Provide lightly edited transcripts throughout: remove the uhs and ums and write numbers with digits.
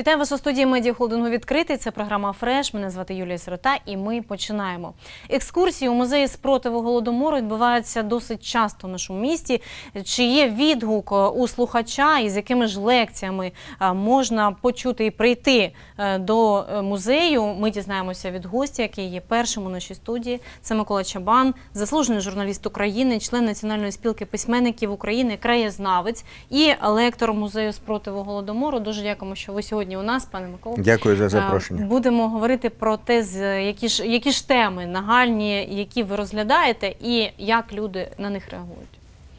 Вітаю вас у студії медіахолдингу «Відкритий». Це програма «Фреш». Мене звати Юлія Сирота і ми починаємо. Екскурсії у музеї спротиву Голодомору відбуваються досить часто в нашому місті. Чи є відгук у слухача і з якими ж лекціями можна почути і прийти до музею? Ми дізнаємося від гостя, який є першим у нашій студії. Це Микола Чабан, заслужений журналіст України, член Національної спілки письменників України, краєзнавець і лектор музею спротиву Голодомору. Дуже дякуємо, що ви сьогодні у нас, пане Миколо. Дякую за запрошення. Будемо говорити про те, які ж теми нагальні, які ви розглядаєте і як люди на них реагують.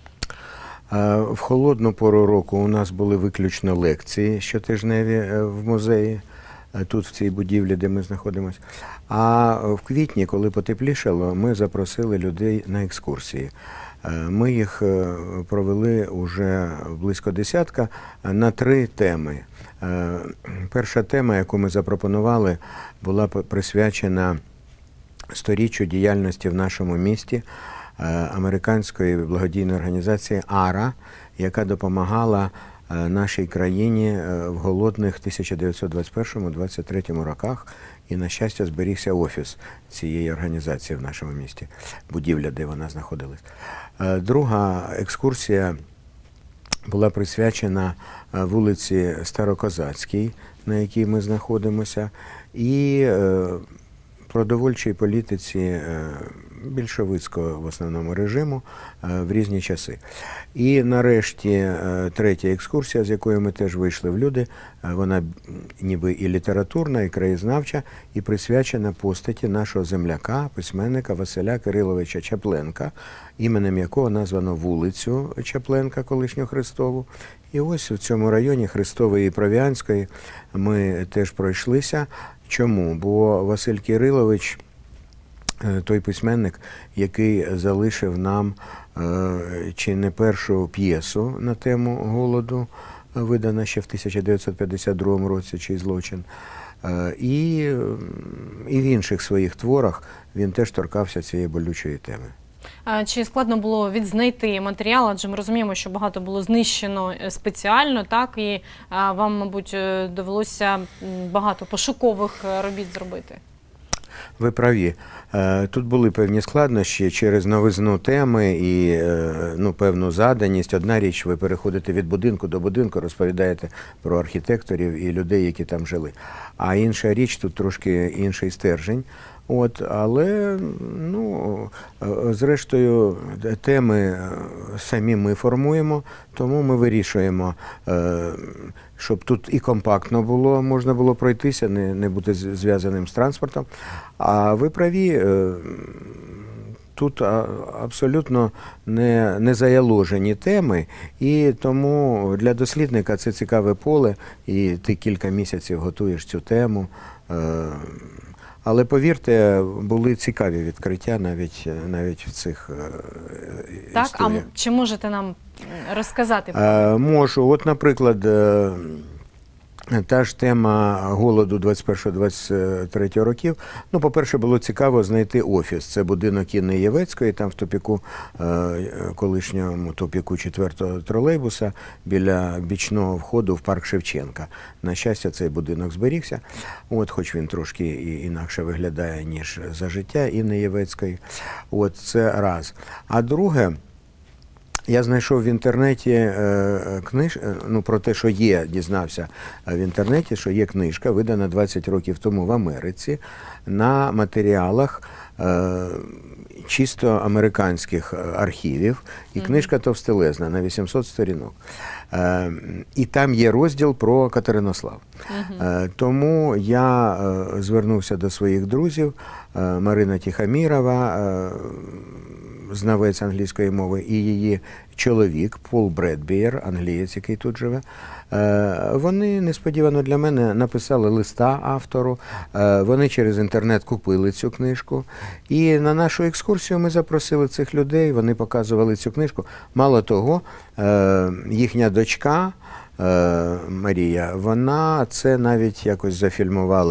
В холодну пору року у нас були виключно лекції щотижневі в музеї, тут в цій будівлі, де ми знаходимося. А в квітні, коли потеплішало, ми запросили людей на екскурсії. Ми їх провели вже близько десятка на 3 теми. Перша тема, яку ми запропонували, була присвячена 100-річчю діяльності в нашому місті американської благодійної організації АРА, яка допомагала нашій країні в голодних 1921-1923 роках. І, на щастя, зберігся офіс цієї організації в нашому місті, будівля, де вона знаходилась. Друга екскурсія була присвячена вулиці Старокозацькій, на якій ми знаходимося, і продовольчій політиці більшовицького в основному режиму в різні часи. І нарешті третя екскурсія, з якою ми теж вийшли в люди, вона ніби і літературна, і краєзнавча, і присвячена постаті нашого земляка, письменника Василя Кириловича Чапленка, іменем якого названо вулицю Чапленка, колишню Хрестову. І ось в цьому районі Хрестової і Провіанської ми теж пройшлися. Чому? Бо Василь Кирилович той письменник, який залишив нам чи не першу п'єсу на тему голоду, видана ще в 1952 році, «Чий злочин», і в інших своїх творах він теж торкався цієї болючої теми. Чи складно було відзнайти матеріал, адже ми розуміємо, що багато було знищено спеціально, так, і вам, мабуть, довелося багато пошукових робіт зробити? Ви праві. Тут були певні складнощі через новизну теми і певну заданість. Одна річ, ви переходите від будинку до будинку, розповідаєте про архітекторів і людей, які там жили. А інша річ, тут трошки інший стержень. Але, зрештою, теми самі ми формуємо, тому ми вирішуємо, щоб тут і компактно було, можна було пройтися, не бути зв'язаним з транспортом. А ви праві, тут абсолютно не заяложені теми, і тому для дослідника це цікаве поле, і ти кілька місяців готуєш цю тему. Але, повірте, були цікаві відкриття навіть в цих так, історіях. А чи можете нам розказати? Можу. Наприклад, та ж тема голоду 21-23 років. По-перше, було цікаво знайти офіс. Це будинок Інни Євецької, там в тупіку, колишньому тупіку 4-го тролейбуса, біля бічного входу в парк Шевченка. На щастя, цей будинок зберігся, хоч він трошки інакше виглядає, ніж за життя Інни Євецької. Це раз. А друге, я знайшов в інтернеті про те, що дізнався в інтернеті, що є книжка, видана 20 років тому в Америці, на матеріалах чисто американських архівів, і книжка товстелезна, на 800 сторінок. І там є розділ про Катеринослав. Тому я звернувся до своїх друзів, Марина Тихомірова, знавець англійської мови, і її чоловік Пол Бредбієр, англієць, який тут живе. Вони несподівано для мене написали листа автору, вони через інтернет купили цю книжку. І на нашу екскурсію ми запросили цих людей, вони показували цю книжку. Мало того, їхня дочка Марія, вона це навіть якось зафільмувала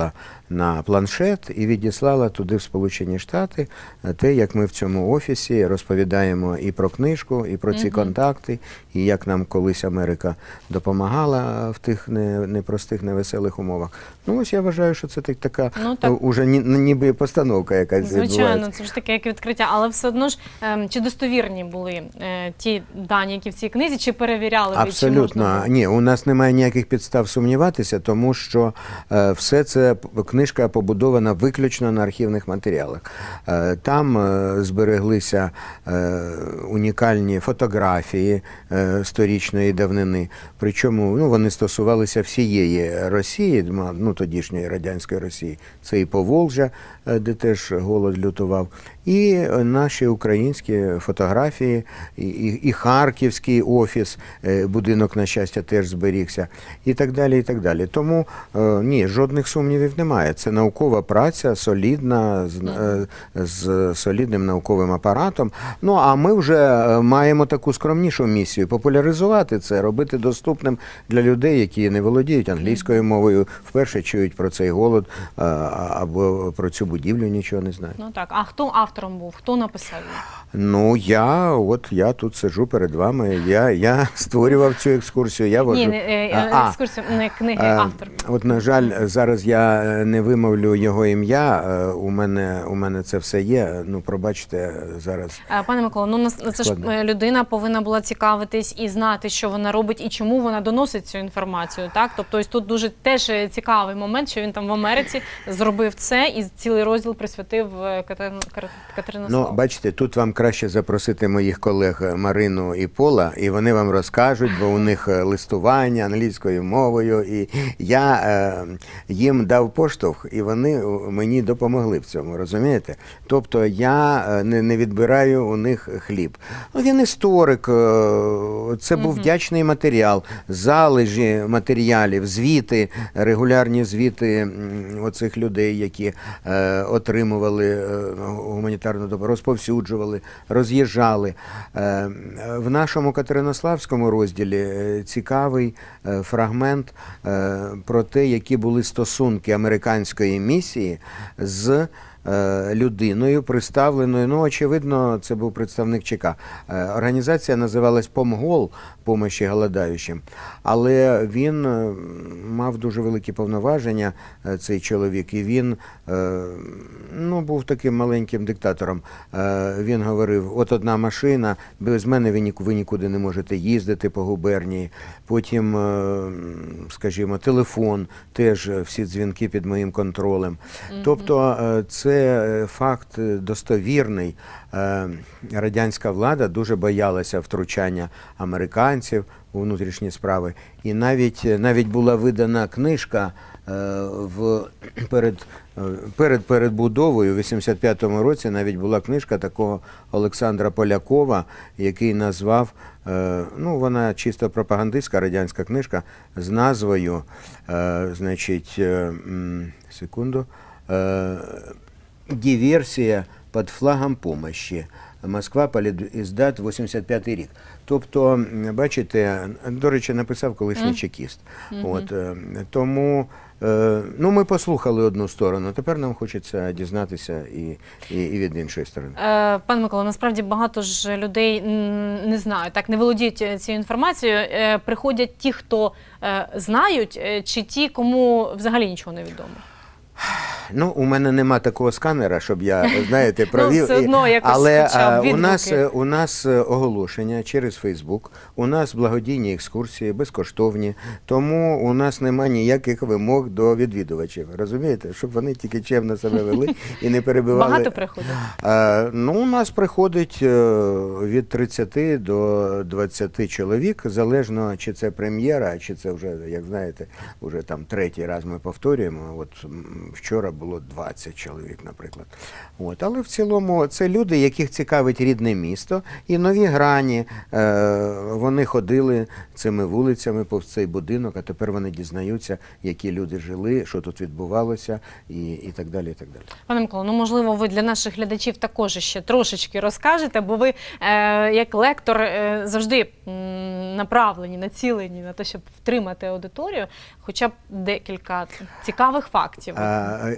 на планшет і відіслала туди в Сполучені Штати те, як ми в цьому офісі розповідаємо і про книжку, і про ці контакти, і як нам колись Америка допомагала в тих непростих, невеселих умовах. Ну ось я вважаю, що це така уже ніби постановка якась відбувається. Звичайно, це ж таке як відкриття, але все одно ж, чи достовірні були ті дані, які в цій книзі, чи перевіряли ви? Абсолютно. Ні, у нас немає ніяких підстав сумніватися, тому що все це книжка побудована виключно на архівних матеріалах. Там збереглися унікальні фотографії сторічної давнини, причому вони стосувалися всієї Росії, тодішньої радянської Росії. Це і Поволжя, де теж голод лютував, і наші українські фотографії, і Харківський офіс, будинок, на щастя, теж зберігся, і так далі, і так далі. Тому, ні, жодних сумнівів немає. Це наукова праця, солідна, з солідним науковим апаратом. Ну, а ми вже маємо таку скромнішу місію – популяризувати це, робити доступним для людей, які не володіють англійською мовою, вперше чують про цей голод або про цю будівлю нічого не знають. Ну так, а хто автором був? Хто написав її? Ну, я тут сиджу перед вами, я створював цю екскурсію, Ні, екскурсію, не книги, автор. От, на жаль, зараз я не вимовлю його ім'я, у мене це все є, пробачте, зараз. Пане Миколо, це ж людина повинна була цікавитись і знати, що вона робить і чому вона доносить цю інформацію, так? Тобто ось тут дуже теж цікавий момент, що він там в Америці зробив це і цілий розділ присвятив Катеринославу. Ну, бачите, тут вам краще запросити моїх колег Марину і Пола, і вони вам розкажуть, бо у них листування англійською мовою, і я їм дав поштовх, і вони мені допомогли в цьому, розумієте? Тобто я не відбираю у них хліб. Він історик, це був вдячний матеріал, залежі матеріалів, звіти, регулярні звіти оцих людей, які отримували гуманітарну допомогу, розповсюджували, роз'їжджали. В нашому Катеринославському розділі цікавий фрагмент про те, які були стосунки американської місії з людиною, представленою, очевидно, це був представник ЧК. Організація називалась «Помгол», «Помощі голодаючим», але він мав дуже великі повноваження, цей чоловік, і він був таким маленьким диктатором. Він говорив, от одна машина, без мене ви нікуди не можете їздити по губернії. Потім, скажімо, телефон, теж всі дзвінки під моїм контролем. Тобто це факт достовірний. Радянська влада дуже боялася втручання американців у внутрішні справи. І навіть була видана книжка перед передбудовою, в 85-му році навіть була книжка такого Олександра Полякова, який назвав, вона чисто пропагандистська радянська книжка, з назвою, «Диверсія під флагом помощі. Москва, Політіздат, 85-й рік». Тобто, бачите, до речі, написав колишній чекіст. Тому ми послухали одну сторону, тепер нам хочеться дізнатися і від іншої сторони. Пане Микола, насправді багато ж людей не знають, не володіють цією інформацією. Приходять ті, хто знають, чи ті, кому взагалі нічого не відомо? У мене нема такого сканера, щоб я, провів. Все одно якось але у нас оголошення через Фейсбук, у нас благодійні екскурсії, безкоштовні, тому у нас нема ніяких вимог до відвідувачів, розумієте? Щоб вони тільки чемно себе вели і не перебивали. Багато приходить? У нас приходить від 30 до 20 чоловік, залежно, чи це прем'єра, чи це вже, як знаєте, вже там третій раз ми повторюємо. От вчора було 20 чоловік, наприклад. Але в цілому це люди, яких цікавить рідне місто і нові грані. Вони ходили цими вулицями повз цей будинок, а тепер вони дізнаються, які люди жили, що тут відбувалося і так далі, і так далі. Пане Миколо, можливо, ви для наших глядачів також ще трошечки розкажете, бо ви, як лектор, завжди направлені, націлені на те, щоб втримати аудиторію, хоча б декілька цікавих фактів.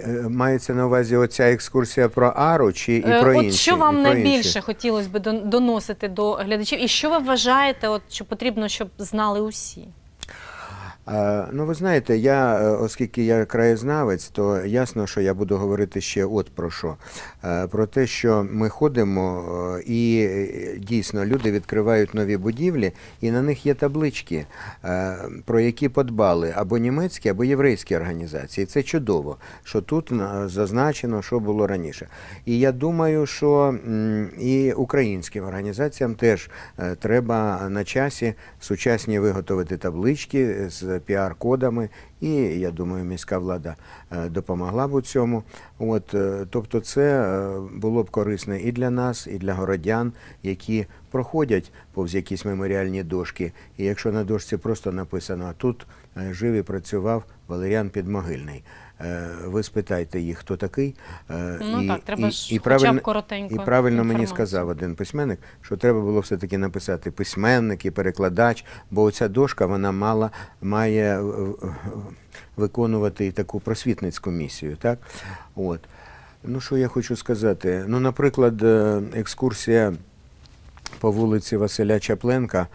Мається на увазі оця екскурсія про Ару чи і про інші? От що вам і про найбільше інші? хотілося б доносити до глядачів? І що ви вважаєте, от, що потрібно, щоб знали усі? Ну, ви знаєте, оскільки я краєзнавець, то ясно, що я буду говорити ще от про що. Про те, що ми ходимо і дійсно люди відкривають нові будівлі, і на них є таблички, про які подбали або німецькі, або єврейські організації. Це чудово, що тут зазначено, що було раніше. І я думаю, що і українським організаціям теж треба на часі сучасні виготовити таблички з піар-кодами, і, я думаю, міська влада допомогла б у цьому. Тобто це було б корисно і для нас, і для городян, які проходять повз якісь меморіальні дошки. І якщо на дошці просто написано «Тут жив і працював Валеріан Підмогильний», ви спитайте їх, хто такий. Треба ж хоча б коротенько І правильно мені інформацію. сказав один письменник, що треба було все-таки написати письменник і перекладач, бо оця дошка, вона має виконувати і таку просвітницьку місію. Так? Ну, що я хочу сказати? Ну, наприклад, екскурсія по вулиці Василя Чапленка.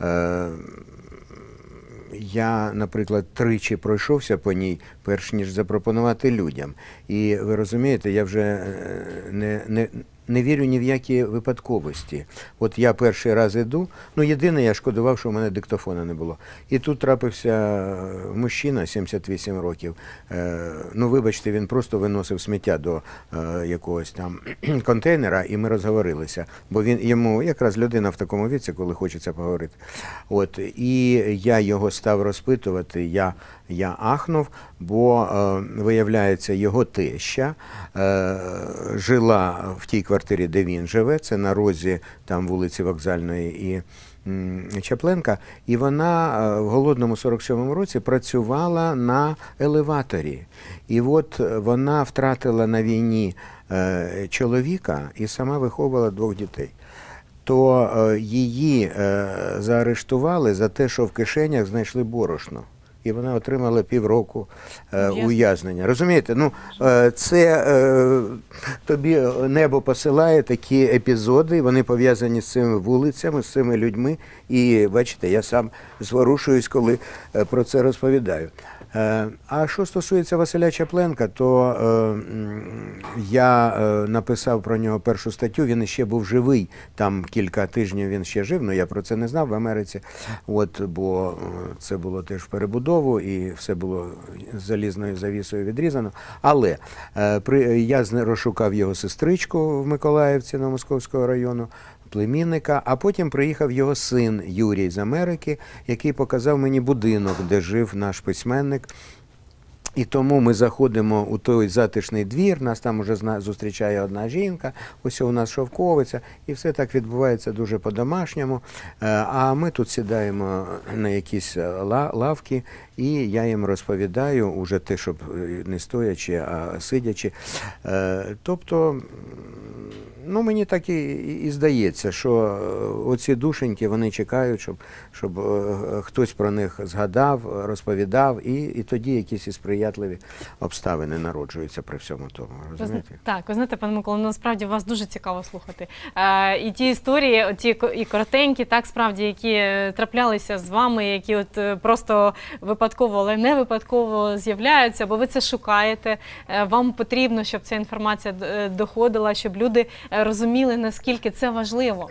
Я, наприклад, тричі пройшовся по ній, перш ніж запропонувати людям. І ви розумієте, я вже не вірю ні в які випадковості. От я перший раз іду, ну єдине, я шкодував, що в мене диктофона не було. І тут трапився мужчина, 78 років. Ну, вибачте, він просто виносив сміття до якогось там контейнера, і ми розговорилися. Бо йому якраз людина в такому віці, коли хочеться поговорити. І я його став розпитувати, я ахнув, бо, виявляється, його теща жила в тій квартирі, де він живе, це на розі там вулиці Вокзальної і Чапленка, і вона в голодному 47-му році працювала на елеваторі. І от вона втратила на війні чоловіка і сама виховувала 2 дітей. То її заарештували за те, що в кишенях знайшли борошно. І вона отримала півроку ув'язнення. Розумієте? Ну, це тобі небо посилає такі епізоди, вони пов'язані з цими вулицями, з цими людьми. І, бачите, я сам зворушуюсь, коли про це розповідаю. А що стосується Василя Чапленка, то я написав про нього першу статтю, він ще був живий, там кілька тижнів він ще жив, але я про це не знав в Америці, бо це було теж в перебудову і все було залізною завісою відрізано. Але я розшукав його сестричку в Миколаївці Новомосковського району, племінника, а потім приїхав його син Юрій з Америки, який показав мені будинок, де жив наш письменник. І тому ми заходимо у той затишний двір, нас там уже зустрічає одна жінка, ось у нас шовковиця, і все так відбувається дуже по-домашньому. А ми тут сідаємо на якісь лавки, і я їм розповідаю уже те, щоб не стоячи, а сидячи. Тобто, ну, мені так і здається, що оці душеньки, вони чекають, щоб хтось про них згадав, розповідав, і тоді якісь і сприятливі обставини народжуються при всьому тому. Розумієте? Так, ви знаєте, пане Миколо, насправді вас дуже цікаво слухати. І ті історії, і коротенькі, так, справді, які траплялися з вами, які от просто випадково, але не випадково з'являються, бо ви це шукаєте, вам потрібно, щоб ця інформація доходила, щоб люди розуміли, наскільки це важливо.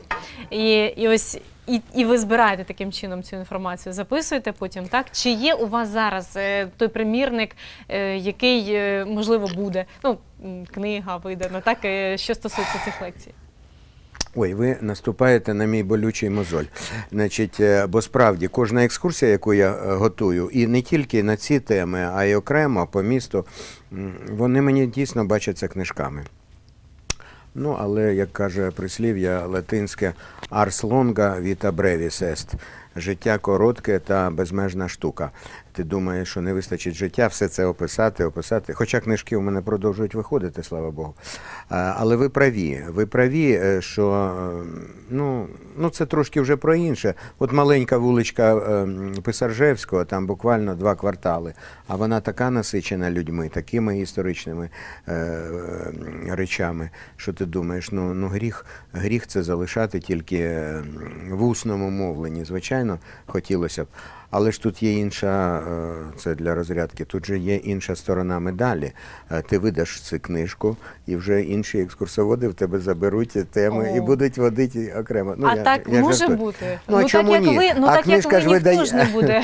І ви збираєте таким чином цю інформацію, записуєте потім, так? Чи є у вас зараз той примірник, який, можливо, буде, ну, книга видана, так, що стосується цих лекцій? Ой, ви наступаєте на мій болючий мозоль. Значить, бо справді кожна екскурсія, яку я готую, і не тільки на ці теми, а й окремо по місту, вони мені дійсно бачаться книжками. Ну, але, як каже прислів'я латинське, «ars longa vita brevis est». життя коротке та безмежна штука. Ти думаєш, що не вистачить життя, все це описати. Хоча книжки у мене продовжують виходити, слава Богу. Але ви праві, що ну це трошки вже про інше. От маленька вуличка Писаржевського, там буквально 2 квартали, а вона така насичена людьми, такими історичними речами, що ти думаєш, гріх це залишати тільки в усному мовленні. Звичайно, хотілося б. Але ж тут є інша, це для розрядки, тут же є інша сторона медалі. Ти видаш цю книжку, і вже інші екскурсоводи в тебе заберуть теми і будуть водити окремо. А так може бути? А чому ні? Так як ви, ніхто ж не буде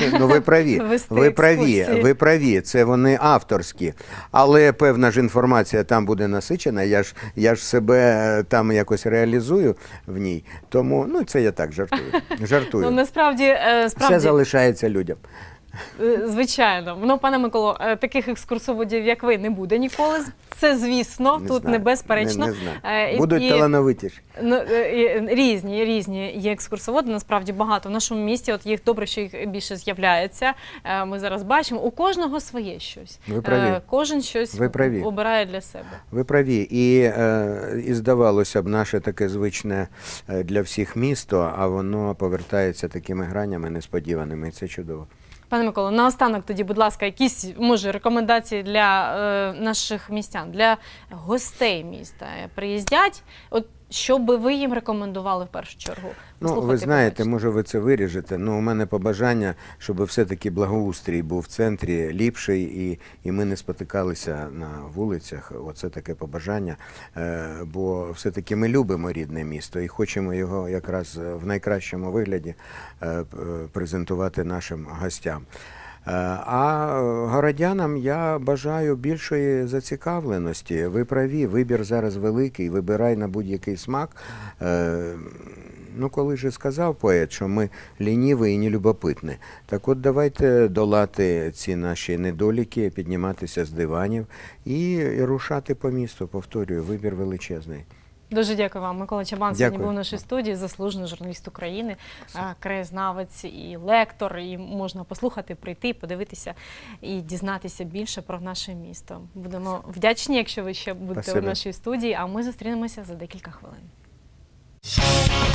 ви праві, це вони авторські. Але певна ж інформація там буде насичена, я ж себе там якось реалізую в ній. Тому, це я так жартую. Насправді... Все залишається людям. Звичайно. Пане Миколо, таких екскурсоводів, як ви, не буде ніколи. Це, звісно, тут небезперечно. Не знаю. Будуть талановитіші. Різні є екскурсоводи, насправді багато. В нашому місті їх добре, що їх більше з'являється. Ми зараз бачимо, у кожного своє щось. Ви праві. Кожен щось обирає для себе. Ви праві. І здавалося б, наше таке звичне для всіх місто, а воно повертається такими гранями несподіваними. І це чудово. Пане Миколо, наостанок тоді, будь ласка, якісь, може, рекомендації для наших містян, для гостей міста. Приїздять, що би ви їм рекомендували в першу чергу? Ви знаєте, може ви це виріжете, у мене побажання, щоб все-таки благоустрій був в центрі ліпший і ми не спотикалися на вулицях. Оце таке побажання, бо все-таки ми любимо рідне місто і хочемо його якраз в найкращому вигляді презентувати нашим гостям. А городянам я бажаю більшої зацікавленості. Ви праві, вибір зараз великий, вибирай на будь-який смак. Коли ж сказав поет, що ми лініві і нелюбопитні. Так от давайте долати ці наші недоліки, підніматися з диванів і рушати по місту. Повторюю, вибір величезний. Дуже дякую вам. Микола Чабан сьогодні був в нашій студії, заслужений журналіст України, краєзнавець і лектор. І можна послухати, прийти, подивитися і дізнатися більше про наше місто. Будемо вдячні, якщо ви ще будете у нашій студії, а ми зустрінемося за декілька хвилин.